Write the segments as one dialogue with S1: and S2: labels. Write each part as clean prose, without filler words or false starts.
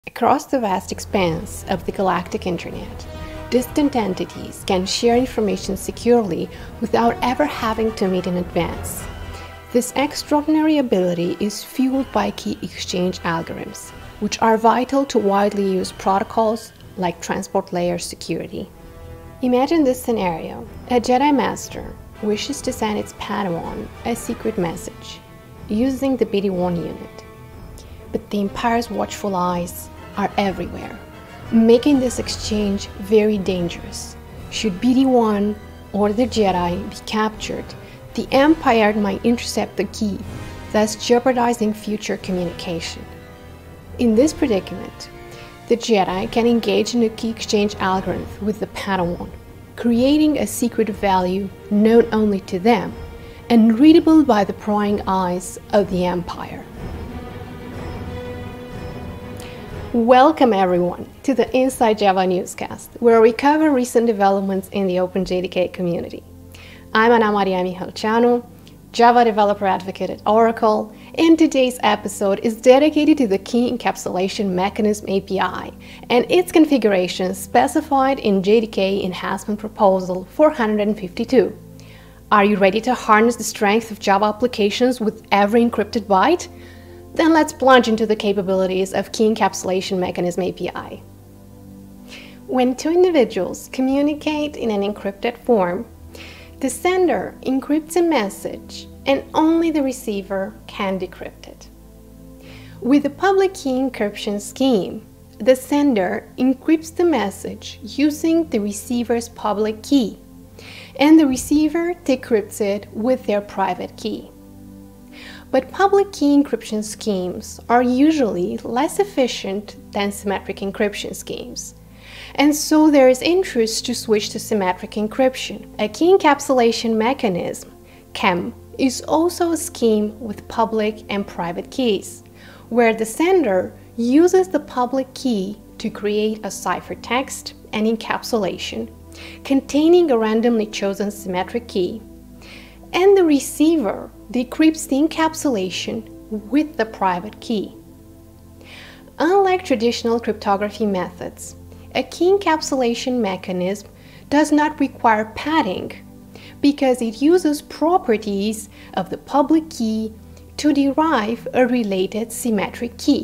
S1: Across the vast expanse of the galactic internet, distant entities can share information securely without ever having to meet in advance. This extraordinary ability is fueled by key exchange algorithms, which are vital to widely used protocols like transport layer security. Imagine this scenario. A Jedi Master wishes to send its Padawan a secret message using the BD-1 unit. But the Empire's watchful eyes are everywhere, making this exchange very dangerous. Should BD-1 or the Jedi be captured, the Empire might intercept the key, thus jeopardizing future communication. In this predicament, the Jedi can engage in a key exchange algorithm with the Padawan, creating a secret value known only to them and readable by the prying eyes of the Empire. Welcome everyone to the Inside Java Newscast, where we cover recent developments in the OpenJDK community. I'm Ana Maria Mihalciano, Java developer advocate at Oracle, and today's episode is dedicated to the Key Encapsulation Mechanism API and its configuration specified in JDK Enhancement Proposal 452. Are you ready to harness the strength of Java applications with every encrypted byte? Then let's plunge into the capabilities of Key Encapsulation Mechanism API. When two individuals communicate in an encrypted form, the sender encrypts a message and only the receiver can decrypt it. With the public key encryption scheme, the sender encrypts the message using the receiver's public key, and the receiver decrypts it with their private key. But public key encryption schemes are usually less efficient than symmetric encryption schemes. And so there is interest to switch to symmetric encryption. A key encapsulation mechanism, KEM, is also a scheme with public and private keys, where the sender uses the public key to create a ciphertext and encapsulation containing a randomly chosen symmetric key, and the receiver decrypts the encapsulation with the private key. Unlike traditional cryptography methods, a key encapsulation mechanism does not require padding because it uses properties of the public key to derive a related symmetric key.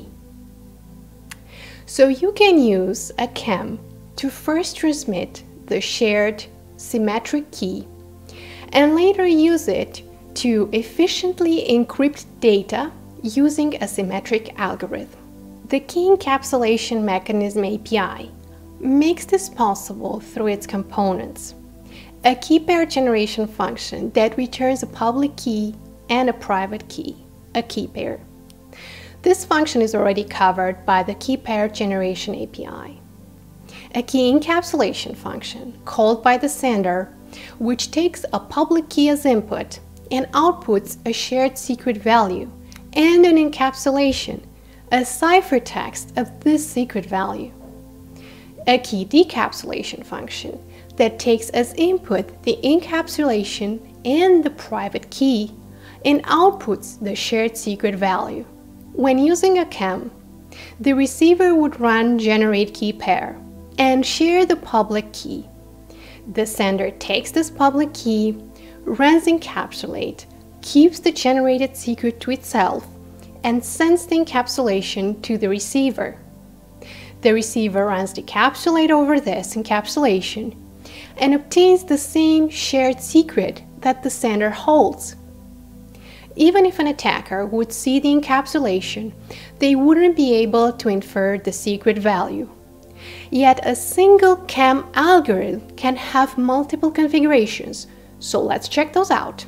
S1: So you can use a KEM to first transmit the shared symmetric key and later use it to efficiently encrypt data using a symmetric algorithm. The Key Encapsulation Mechanism API makes this possible through its components: a key pair generation function that returns a public key and a private key, a key pair. This function is already covered by the key pair generation API. A key encapsulation function called by the sender, which takes a public key as input and outputs a shared secret value and an encapsulation, a ciphertext of this secret value. A key decapsulation function that takes as input the encapsulation and the private key and outputs the shared secret value. When using a KEM, the receiver would run generate key pair and share the public key. The sender takes this public key, runs encapsulate, keeps the generated secret to itself, and sends the encapsulation to the receiver. The receiver runs decapsulate over this encapsulation and obtains the same shared secret that the sender holds. Even if an attacker would see the encapsulation, they wouldn't be able to infer the secret value. Yet a single KEM algorithm can have multiple configurations, so let's check those out.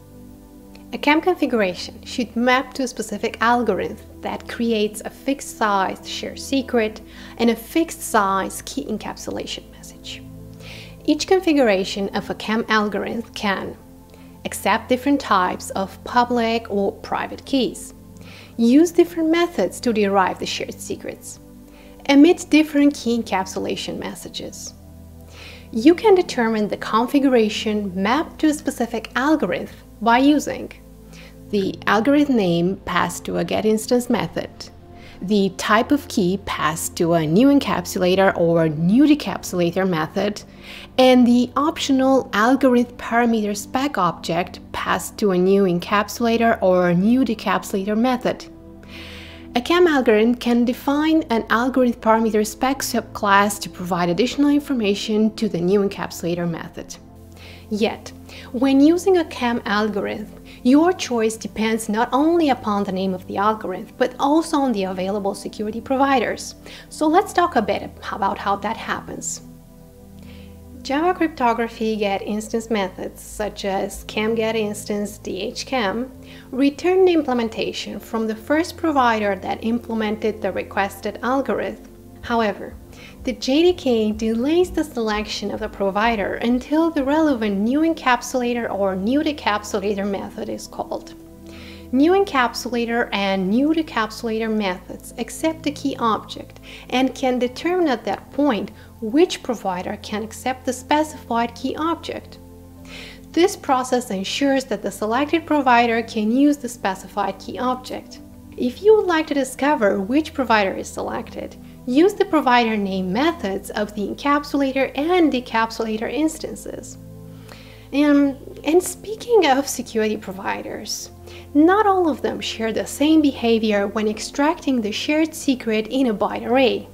S1: A KEM configuration should map to a specific algorithm that creates a fixed size shared secret and a fixed size key encapsulation message. Each configuration of a KEM algorithm can accept different types of public or private keys, use different methods to derive the shared secrets, emit different key encapsulation messages. You can determine the configuration mapped to a specific algorithm by using the algorithm name passed to a getInstance method, the type of key passed to a new encapsulator or new decapsulator method, and the optional algorithm parameter spec object passed to a new encapsulator or new decapsulator method. A KEM algorithm can define an algorithm parameter spec subclass to provide additional information to the new encapsulator method. Yet, when using a KEM algorithm, your choice depends not only upon the name of the algorithm, but also on the available security providers. So let's talk a bit about how that happens. Java cryptography getInstance methods such as KEM-getInstance DHKEM return the implementation from the first provider that implemented the requested algorithm. However, the JDK delays the selection of the provider until the relevant new encapsulator or new decapsulator method is called. New encapsulator and new decapsulator methods accept the key object and can determine at that point which provider can accept the specified key object. This process ensures that the selected provider can use the specified key object. If you would like to discover which provider is selected, use the provider name methods of the encapsulator and decapsulator instances. And speaking of security providers, not all of them share the same behavior when extracting the shared secret in a byte array.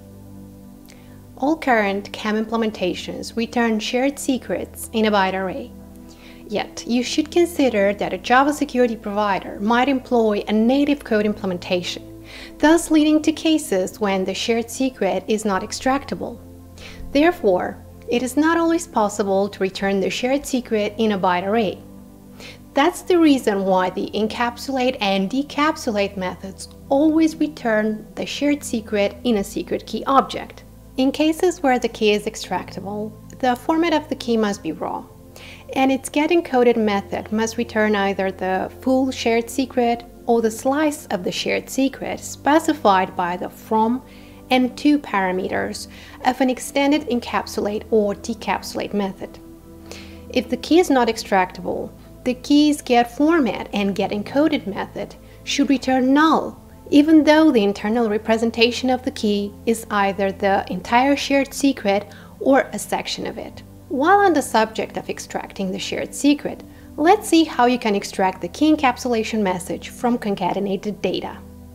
S1: All current KEM implementations return shared secrets in a byte array. Yet, you should consider that a Java security provider might employ a native code implementation, thus leading to cases when the shared secret is not extractable. Therefore, it is not always possible to return the shared secret in a byte array. That's the reason why the encapsulate and decapsulate methods always return the shared secret in a secret key object. In cases where the key is extractable, the format of the key must be raw, and its getEncoded method must return either the full shared secret or the slice of the shared secret specified by the from and to parameters of an extended encapsulate or decapsulate method. If the key is not extractable, the key's getFormat and getEncoded method should return null, even though the internal representation of the key is either the entire shared secret or a section of it. While on the subject of extracting the shared secret, let's see how you can extract the key encapsulation message from concatenated data.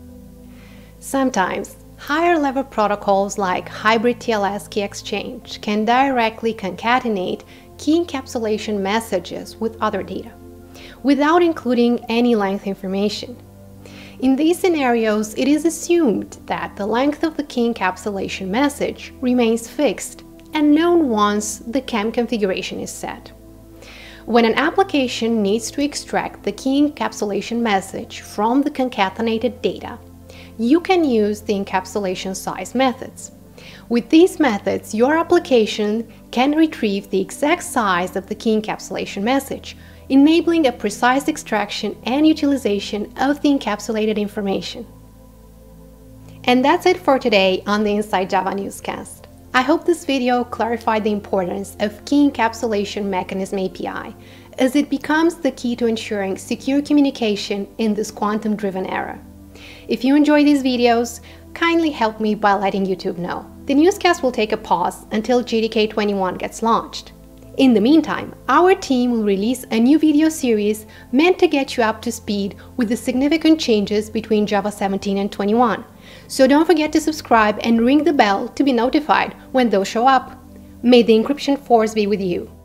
S1: Sometimes, higher-level protocols like hybrid TLS key exchange can directly concatenate key encapsulation messages with other data, without including any length information. In these scenarios, it is assumed that the length of the key encapsulation message remains fixed and known once the KEM configuration is set. When an application needs to extract the key encapsulation message from the concatenated data, you can use the encapsulation size methods. With these methods, your application can retrieve the exact size of the key encapsulation message, enabling a precise extraction and utilization of the encapsulated information. And that's it for today on the Inside Java Newscast. I hope this video clarified the importance of Key Encapsulation Mechanism API, as it becomes the key to ensuring secure communication in this quantum-driven era. If you enjoy these videos, kindly help me by letting YouTube know. The newscast will take a pause until JDK 21 gets launched. In the meantime, our team will release a new video series meant to get you up to speed with the significant changes between Java 17 and 21. So don't forget to subscribe and ring the bell to be notified when those show up. May the encryption force be with you.